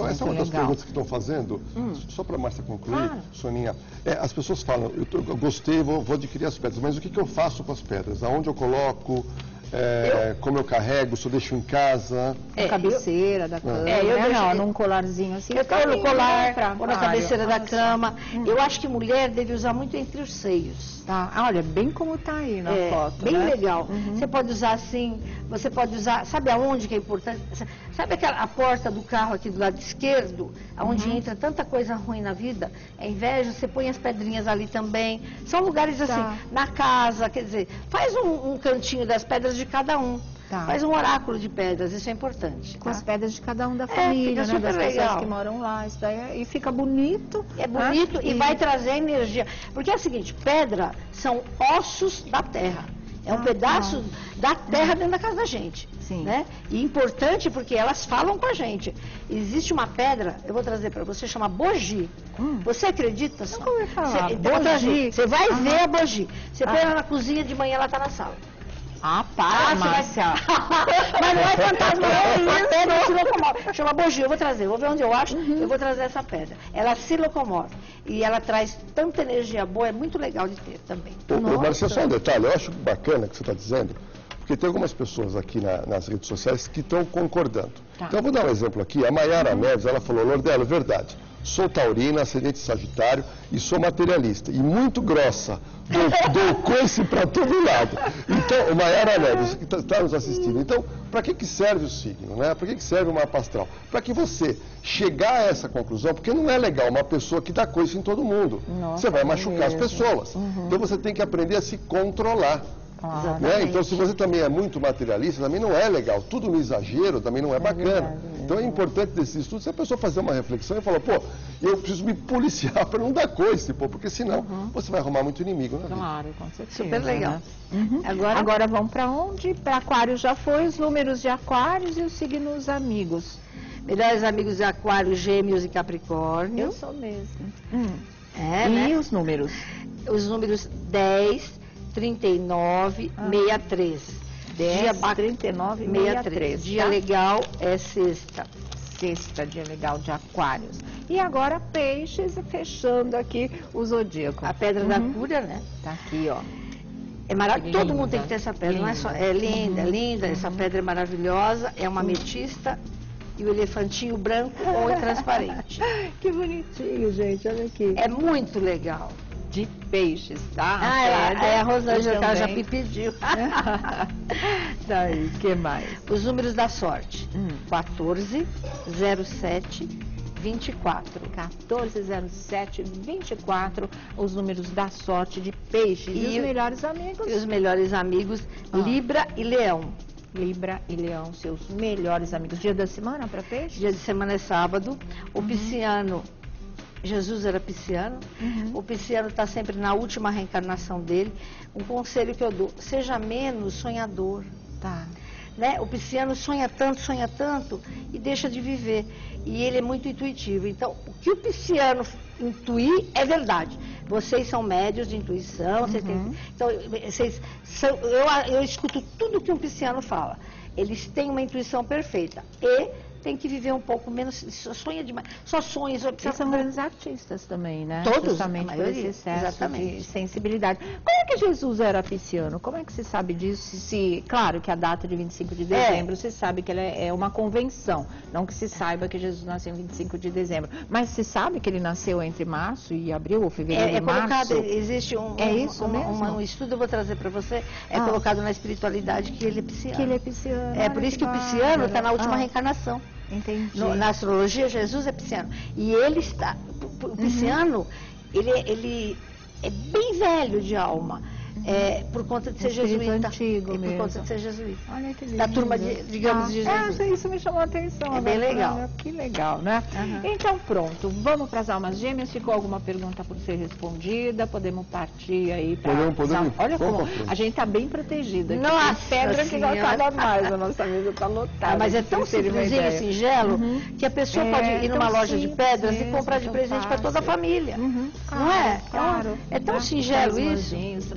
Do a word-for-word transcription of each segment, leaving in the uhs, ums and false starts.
essa é uma das perguntas que estão fazendo, hum. só para a Márcia concluir, ah. Soninha. É, as pessoas falam, eu, tô, eu gostei, vou, vou adquirir as pedras, mas o que, que eu faço com as pedras? Aonde eu coloco? É, eu... Como eu carrego? Se eu deixo em casa? É, na cabeceira eu... da cama, é, eu né? deixo... não, num colarzinho assim. Eu coloco no colar, ou na cabeceira da Nossa. cama. Hum. Eu acho que mulher deve usar muito entre os seios. Tá, olha, bem como tá aí na é, foto, bem né? legal. Uhum. Você pode usar assim, você pode usar, sabe aonde que é importante? Sabe aquela a porta do carro aqui do lado esquerdo, aonde uhum. entra tanta coisa ruim na vida? É inveja, você põe as pedrinhas ali também. São lugares assim, tá. na casa, quer dizer, faz um, um cantinho das pedras de cada um. Tá. Faz um oráculo de pedras, isso é importante. Com tá? as pedras de cada um da família, é, né? Das legal. pessoas que moram lá. Isso daí, e fica bonito. É bonito tá? e, e vai trazer energia. Porque é o seguinte, pedra são ossos da terra. É um ah, pedaço tá. da terra dentro da casa da gente. Sim. Né? E importante porque elas falam com a gente. Existe uma pedra, eu vou trazer para você, chama bogi. Hum. Você acredita? Não vou falar. Você, bogi. Você vai ah. ver a bogi. Você ah. põe ela na cozinha, de manhã ela está na sala. Ah, para, ah, Márcia. Vai... Mas não é fantasma, não. A pedra se locomove. Chama bogia, eu vou trazer. Eu vou ver onde eu acho, uhum. eu vou trazer essa pedra. Ela se locomove. E ela traz tanta energia boa, é muito legal de ter também. Ô, Márcia, só um detalhe. Eu acho bacana o que você está dizendo, porque tem algumas pessoas aqui na, nas redes sociais que estão concordando. Tá. Então, eu vou dar um exemplo aqui. A Maiara uhum. Neves, ela falou, Lordelo, verdade. Sou taurina, ascendente sagitário e sou materialista. E muito grossa. Dou, dou coice para todo lado. Então, o Maiara Neves, que está tá nos assistindo. Então, para que, que serve o signo? Né? Para que, que serve o mapa astral? Para que você chegar a essa conclusão, porque não é legal uma pessoa que dá coice em todo mundo. Nossa, você vai machucar as pessoas. Uhum. Então, você tem que aprender a se controlar. Ah, né? Então, se você também é muito materialista, também não é legal. Tudo no exagero também não é, é bacana. Verdade, é então, é importante desse estudo, se a pessoa fazer uma reflexão e falar, pô, eu preciso me policiar para não dar coice, pô, porque senão uhum. você vai arrumar muito inimigo na vida. Claro, com certeza. Super legal. Né? Uhum. Agora, Agora vamos para onde? Para Aquário já foi, os números de Aquários e os signos amigos. Melhores amigos de Aquário, Gêmeos e Capricórnio. Eu sou mesmo. Hum. É, e né? os números? Os números dez, trinta e nove, ah. sessenta e três. dez, dia trinta e nove, sessenta e três. Dia tá? legal é sexta. Sexta, dia legal de Aquários. E agora peixes, fechando aqui o zodíaco. A pedra uhum. da cura, né? Tá aqui, ó. É maravilhoso. Todo mundo tem que ter essa pedra, linda. Não é só. É linda, uhum. é linda. Uhum. Essa pedra é maravilhosa. É uma ametista e o elefantinho branco ou é transparente. Que bonitinho, gente. Olha aqui. É muito legal. De peixes, tá? Ah, a, é, a Rosângela já me pediu. Daí, o que mais? Os números da sorte. Hum. quatorze, zero sete, vinte e quatro. quatorze, zero sete, vinte e quatro, os números da sorte de peixes. E, e os melhores amigos? E os melhores amigos, ah. Libra e Leão. Libra e Leão, seus melhores amigos. Dia da semana para peixe? Dia de semana é sábado. O uhum. pisciano... Jesus era pisciano, uhum. o pisciano está sempre na última reencarnação dele. Um conselho que eu dou, seja menos sonhador. Tá. Né? O pisciano sonha tanto, sonha tanto e deixa de viver. E ele é muito intuitivo. Então, o que o pisciano intuir é verdade. Vocês são médios de intuição, vocês uhum. têm, então, vocês são, eu, eu escuto tudo que um pisciano fala. Eles têm uma intuição perfeita. E tem que viver um pouco menos, só sonha demais, só sonha, só precisa... E são grandes artistas também, né? Todos, justamente por esse excesso exatamente. de sensibilidade. Como é que Jesus era pisciano? Como é que se sabe disso? Se, claro que a data de vinte e cinco de dezembro, é. se sabe que ela é uma convenção, não que se saiba que Jesus nasceu em vinte e cinco de dezembro, mas se sabe que ele nasceu entre março e abril, ou fevereiro é, é e março? Colocado, existe um, é um, isso um, mesmo? Um, um estudo, eu vou trazer para você, é ah. colocado na espiritualidade que ele é pisciano. Que ele é pisciano. É por isso que, que o pisciano está na última ah. reencarnação. Entendi. No, na astrologia, Jesus é pisciano. E ele está... O pisciano, uhum. ele, ele é bem velho de alma. É, por conta de ser jesuíta. Antigo e por mesmo. conta de ser jesuíta. Olha que lindo. Da turma, de, digamos, ah, de Jesus. É, isso me chamou a atenção. É bem né? legal. Que legal, né? Uhum. Então, pronto. Vamos para as almas gêmeas. Ficou alguma pergunta por ser respondida? Podemos partir aí para... Podemos, podemos. Olha como Vamos. a gente está bem protegida. Nossa, tem pedra que não acaba mais. A nossa mesa está lotada. Ah, mas é tão simplesinho, singelo, uhum. que a pessoa é, pode ir numa loja de pedras mesmo, e comprar de presente para toda a família. Uhum. Não é? Claro. É tão singelo isso. Os também são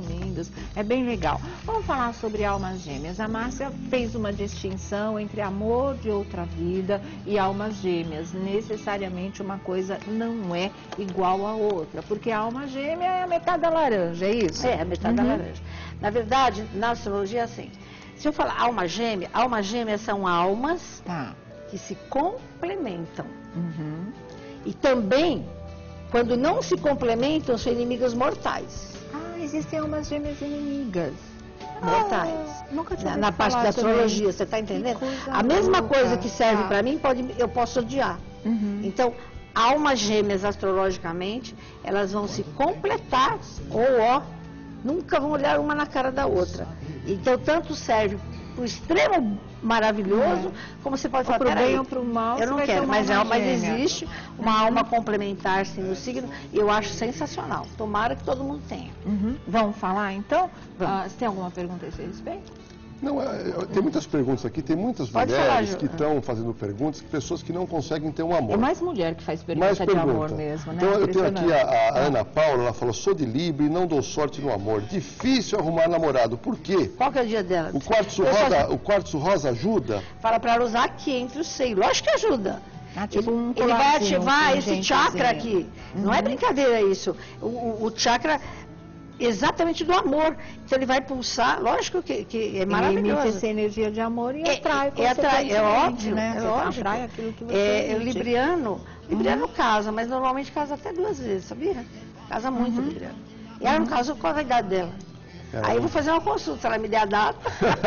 lindos, é bem legal. Vamos falar sobre almas gêmeas. A Márcia fez uma distinção entre amor de outra vida e almas gêmeas. Necessariamente uma coisa não é igual à outra, porque a alma gêmea é a metade da laranja, é isso? É, a metade Uhum. da laranja. Na verdade, na astrologia é assim, se eu falar alma gêmea, alma gêmea são almas Tá. que se complementam. Uhum. E também, quando não se complementam, são inimigas mortais. Ah, existem almas gêmeas inimigas. Mortais. Ah, nunca tinha Na, ouvido na parte falar da astrologia, também. você está entendendo? Que coisa A mesma louca. coisa que serve Tá. para mim, pode, eu posso odiar. Uhum. Então, almas gêmeas astrologicamente, elas vão se completar, ou ó, nunca vão olhar uma na cara da outra. Então, tanto serve para o extremo maravilhoso, como você pode Ou falar, pro peraí, bem ou pro mal, eu você não vai ter quero, uma mas, é, alma mas gêmea. existe uma alma complementar sim, no signo, e eu acho sensacional. Tomara que todo mundo tenha. Uhum. Vamos falar então? Vamos. Ah, você tem alguma pergunta a esse respeito? Não, é, é, tem muitas perguntas aqui, tem muitas Pode mulheres falar, Ju. que estão fazendo perguntas, pessoas que não conseguem ter um amor. É mais mulher que faz pergunta Mais de pergunta. amor mesmo, né? Então eu tenho aqui a, a Ah. Ana Paula, ela falou, sou de Libra e não dou sorte no amor. Difícil arrumar namorado. Por quê? Qual que é o dia dela? O quartzo Eu só- rosa, o quartzo rosa ajuda? Fala para ela usar aqui entre os seios. Lógico que ajuda. Ah, tipo ele, um ele vai colarzinho, ativar um esse pendentezinho. chakra aqui. Não é Uhum. brincadeira isso. O, o, o chakra exatamente do amor. Então ele vai pulsar, lógico que, que é Ele emite maravilhoso. essa energia de amor e É- atrai, é, atrai, é consequentemente, óbvio, né? é Você lógico. atrai aquilo que você É, o emite. libriano, libriano Uhum. casa, mas normalmente casa até duas vezes, sabia? Casa muito Uhum. libriano. E ela não casou, qual a idade dela? É. Aí eu vou fazer uma consulta, se ela me der a data,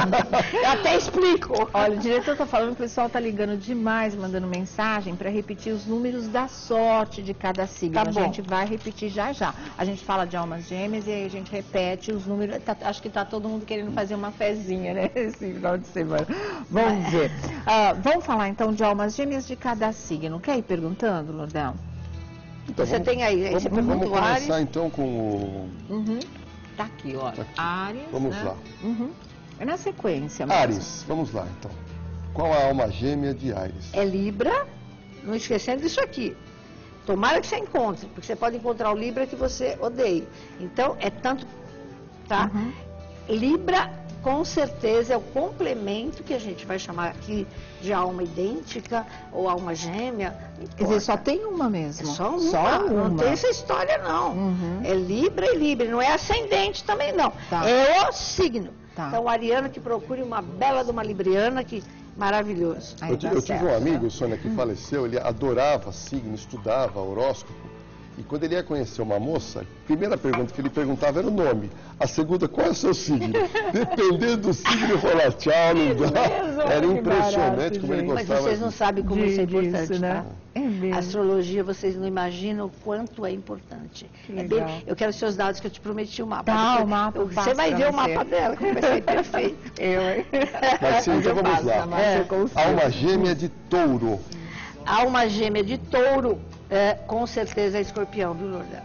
eu até explico. Olha, o diretor está falando que o pessoal está ligando demais, mandando mensagem para repetir os números da sorte de cada signo. Tá A bom. gente vai repetir já já. A gente fala de almas gêmeas e aí a gente repete os números. Tá- acho que está todo mundo querendo fazer uma fezinha, né? Esse final de semana. Vamos ver. Ah, vamos falar então de almas gêmeas de cada signo. Quer ir perguntando, Lourdão? Então, Você tem aí, aí vamos, você pergunta vamos o Ares. começar então com o Uhum. Tá aqui, ó. Tá aqui. Ares. Vamos né? lá. Uhum. É na sequência. Márcia. Ares. Vamos lá então. Qual a alma gêmea de Ares? É Libra, não esquecendo disso aqui. Tomara que você encontre, porque você pode encontrar o Libra que você odeia. Então, é tanto, tá? Uhum. Libra, com certeza, é o complemento que a gente vai chamar aqui de alma idêntica ou alma gêmea. Não Quer dizer, só importa. tem uma mesmo. É só uma, Só não uma. tem essa história não. Uhum. É Libra e Libra, não é ascendente também não. Tá. É o signo. Tá. Então, o ariano que procure uma bela de uma libriana, que maravilhoso. Aí Eu, tá ti- eu tive certo. um amigo, Sônia, que faleceu, ele adorava signo, estudava horóscopo. E quando ele ia conhecer uma moça, a primeira pergunta que ele perguntava era o nome. A segunda, qual é o seu signo? Dependendo do signo, rolar tchau, não dá. mesmo? Era Que impressionante barato, como ele gente. Mas gostava vocês não disso. sabem como isso é Disso, importante, né? tá? É mesmo. A astrologia, vocês não imaginam o quanto é importante. Que É legal. bem- eu quero os seus dados que eu te prometi o mapa. Tá, Depois- o mapa, eu- eu passo Você vai pra ver o você. mapa dela, como vai ser perfeito. Eu, hein? Mas sim, então eu vamos passo, lá. Márcia, É. eu consigo. Alma gêmea de touro. Alma gêmea de touro, é, com certeza é escorpião, viu, Lourdes?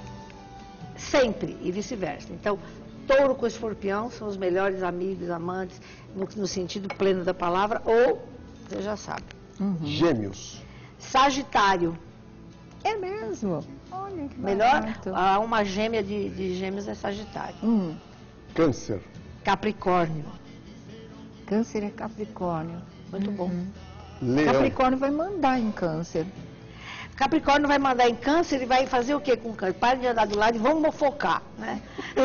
Sempre, e vice-versa. Então, touro com escorpião são os melhores amigos, amantes, no, no sentido pleno da palavra, ou, você já sabe. Uhum. Gêmeos. Sagitário, É mesmo? Olha que melhor, barato. a alma gêmea de, de gêmeos é Sagitário. Hum, Câncer. Capricórnio, câncer é Capricórnio. muito bom. Leão. Capricórnio vai mandar em câncer. Capricórnio vai mandar em câncer e vai fazer o que com câncer? Para de andar do lado e vamos focar, né?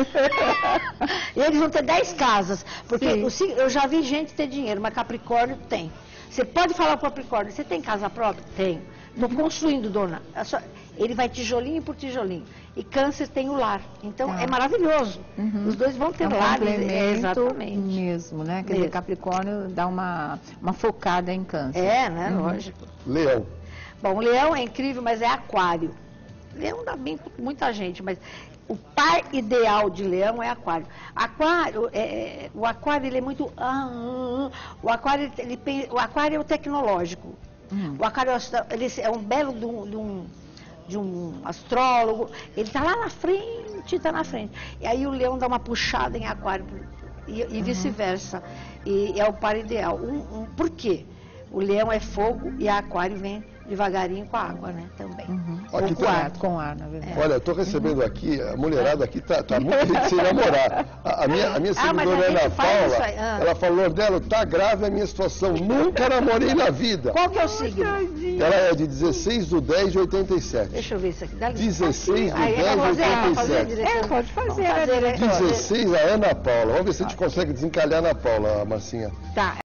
E eles vão ter dez casas, porque Sim. o sig- eu já vi gente ter dinheiro, mas Capricórnio tem. Você pode falar para o Capricórnio, você tem casa própria? Tenho. Estou construindo, dona. É só- Ele vai tijolinho por tijolinho. E câncer tem o lar. Então, Tá. é maravilhoso. Uhum. Os dois vão ter É um lar. complemento Exatamente. mesmo, né? Quer dizer, Mesmo. Capricórnio dá uma, uma focada em câncer. É, né? Uhum. Lógico. Leão. Bom, o leão é incrível, mas é aquário. Leão dá bem com muita gente, mas o par ideal de leão é aquário. Aquário, é, é, o aquário ele é muito... ah, ah, ah. O, aquário, ele, pen- o aquário é o tecnológico. Hum. O aquário ele é um belo de um, de um, de um astrólogo. Ele está lá na frente, está na frente. E aí o leão dá uma puxada em aquário e, e vice-versa. E é o par ideal. Um, um, por quê? O leão é fogo e a aquário vem devagarinho com a água, né? Também. Uhum. Aqui Ou com tem- ar, com ar, na verdade. Olha, eu estou recebendo aqui, a mulherada aqui tá, tá muito querendo se namorar. A, a minha, a minha Ah, mas seguidora a gente Ana faz isso Paula, aí, ah. ela falou, Lordelo, tá grave a minha situação, nunca namorei na vida. Qual que é o signo? Ela é de dezesseis de dez de oitenta e sete. Deixa eu ver isso aqui. Dá licença. dezesseis de Aí, dez é de pra fazer, é pra fazer, oitenta e sete. diretor? É, pode fazer, Vamos fazer, né, diretor? dezesseis, a Ana Paula. Vamos ver se a gente consegue desencalhar na Paula, Marcinha. Tá.